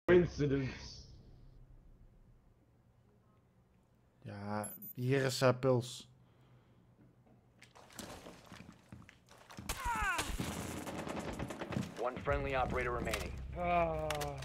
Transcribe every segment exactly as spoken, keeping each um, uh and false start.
Coincidence. Ja, hier is uh, Puls. One friendly operator remaining. Ah.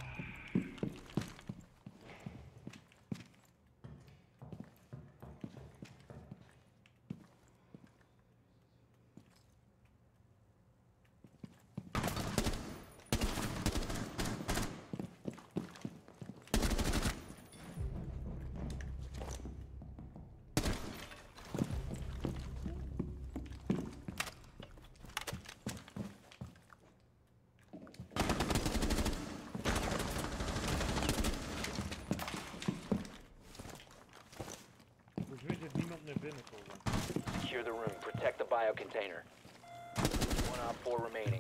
Secure the room. Protect the bio container. One op four remaining.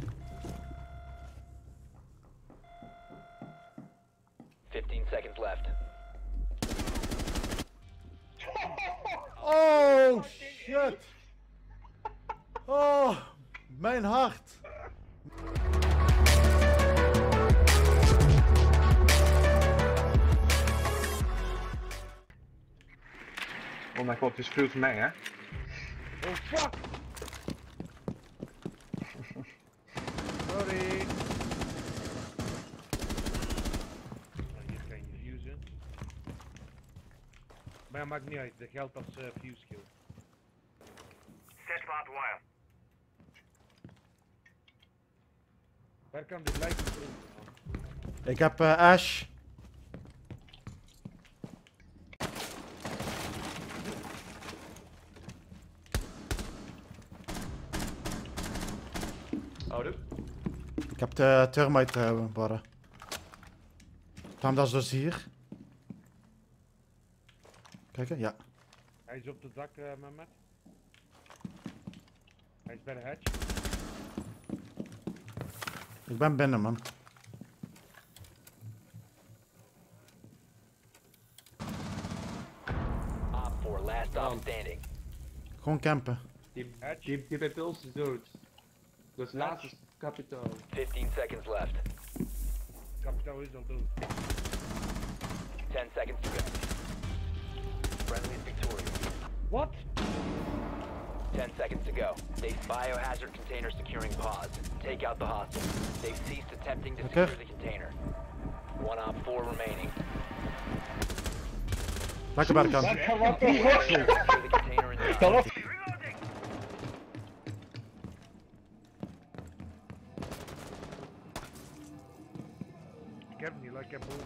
Fifteen seconds left. Oh shit! Oh, mijn hart! Oh mijn god, het is veel te mij, hè? Oh fuck! Sorry. Nou, hier kan je fusen. Maar maakt niet uit, dat geldt als uh, fuse kill. Set barbed wire. Waar kan dit lijken voor? Ik heb uh, Ash. Oude. Ik heb de thermite uh, barren. Waarom dat is dus hier? Kijk, ja. Hij is op het dak, uh, Mehmet. Hij is bij de hatch. Ik ben binnen, man. Op four, last op standing. Gewoon campen. Die, die, die bij Puls is dood. Dus laatste is kapitaal. Fifteen seconds left. Kapitaal is al dood. Ten seconds to go. Friendly is victorious. What? Ten seconds to go. They've biohazard container securing pods. Take out the hostage. They've ceased attempting to Okay. secure the container. One op four remaining. Lekker bij de kant. Secure the container in the Ik heb hem niet, ik heb boven.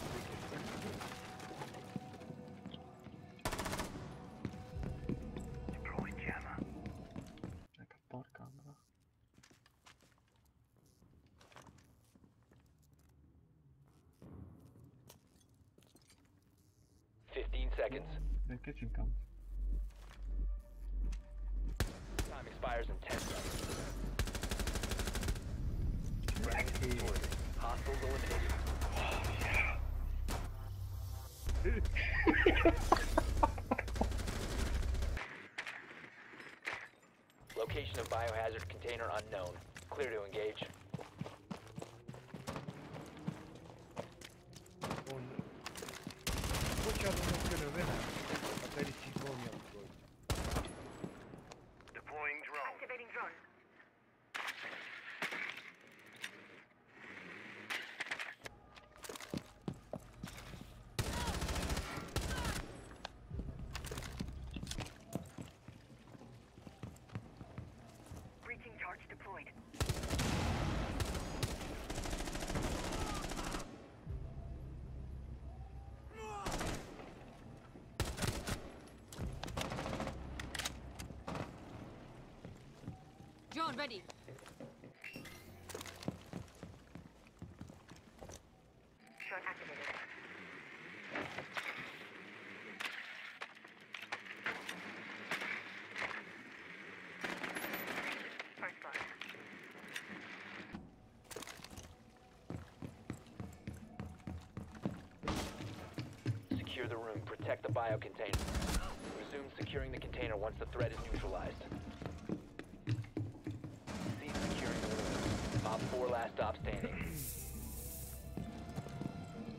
Deploying jammer. Lekker parkcamera. Fifteen seconds. De kitchen kant. Time expires in ten seconds. Friendly is victorious. Hostiles eliminated. Location of biohazard container unknown. Clear to engage. Gewoon. Goed je hadden nog kunnen winnen. Als hij die Ciccone had gegooid. Deploying drone. Activating drone. Breaching charge deployed. Drone ready. Drone activated. First blood. Secure the room. Protect the bio container. Resume securing the container once the threat is neutralized. Cease securing the room. Op four last stop standing.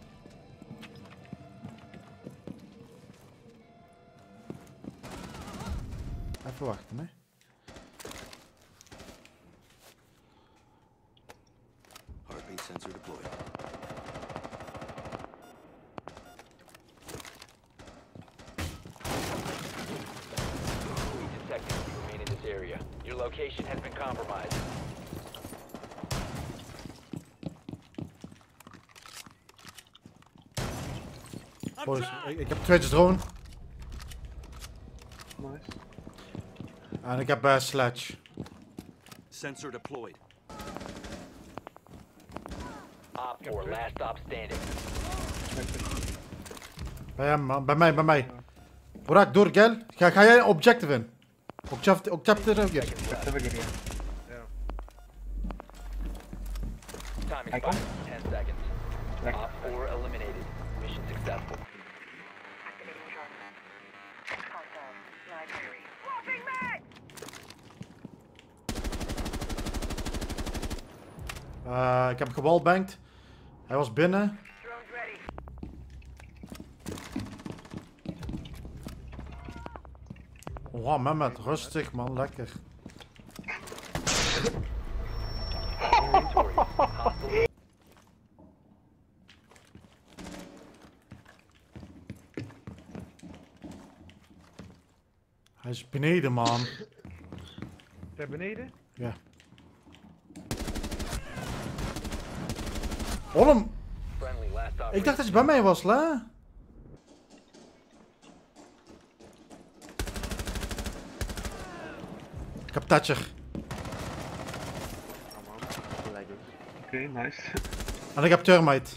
even wachten, hè. Heartbeat sensor deployed. Detectives remain in this area. Your location has been compromised. Boys, ik, ik heb tweede drone. Nice. En ik heb uh, sledge. Sensor deployed. Op four, last stop standing. Bij hem, man. Bij mij, bij mij. Burak, door, gel. Ga, ga jij objective in? Objective, objective ook hier. Seconds left. Even hier. Ja. Time Hij komt. expired. ten seconds. Lekker. Op four eliminated. Mission successful. Activating drone. Console. Library. Swapping mag! Uh, ik heb hem gewallbanged. Hij was binnen. Drone's ready. Oh, Mehmet, rustig man, lekker. Victorious. Hostile. Hij is beneden, man. Ter beneden? Ja. Olm! Friendly last stop. Ik dacht dat je bij mij was, la. Ik heb Thatcher. Oké, nice. En ik heb Thermite.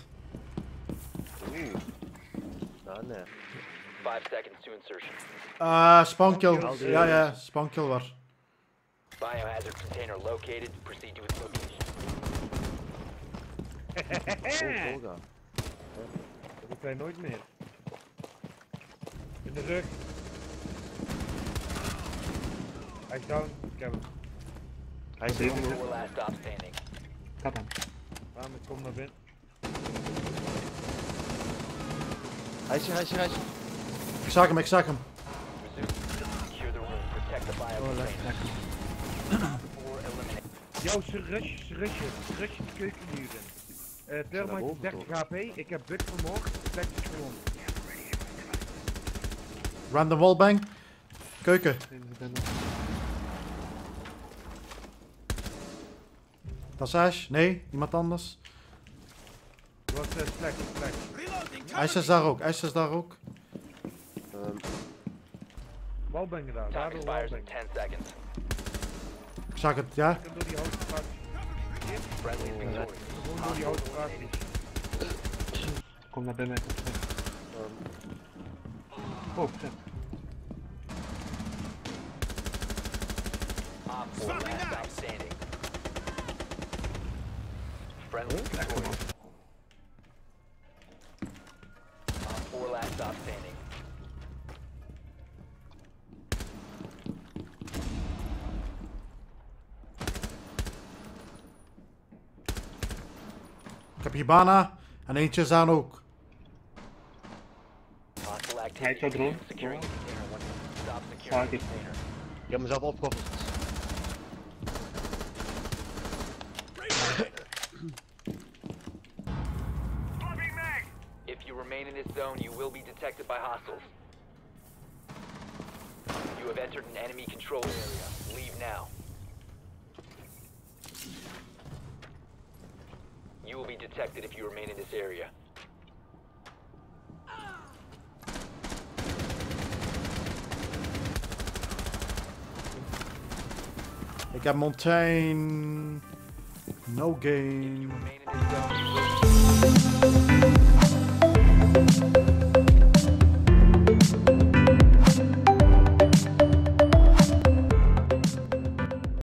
Five seconds to insertion. Uh, spawnkill. Ja, ja, spawnkill waar. Biohazard container located. Proceed to its location. Dat doet hij nooit meer. In de rug. Hij is down. Ik heb hem. Hij is heel moe. Four last stop standing. Kat hem. Waarom ik kom naar binnen? Hij is hier, hij is hier, hij is hier. Ik zag hem, ik zag hem. Resume. Secure the room. Protect the bio Oh, lekker, container. lekker. Four eliminated. Yo, ze rush, ze rushen. Ze rushen de keukenmuren. Uh, Thermite dertig H P. Ik heb Bug vermoord. Plek is gewonnen. Random wallbang. Keuken. Passage? Nee, iemand anders. Wat uh, plek, plek. IJs is daar ook, IJs is daar ook. Um, Wallbang gedaan. Time Daardoor expires in wallbang. ten seconds. Ik zag het, ja. Ik kan door die houten straat. Friendly victorious. Gewoon door die houten straat. Kom naar binnen. Kom terug. Oh, shit. Op four last stop standing. Friendly victorious. Op four last stop standing. Ik heb Hibana. En eentje is daar ook. Hostile Hij activity. is zo drone. Securing the container. Once you stop Staat securing the hier. container. ik heb mezelf opgekoppeld. If you remain in this zone, you will be detected by hostiles. You have entered an enemy control area. Leave now. You will be detected if you remain in this area. Ik heb Montaigne. No game. Remain in this zone, you will be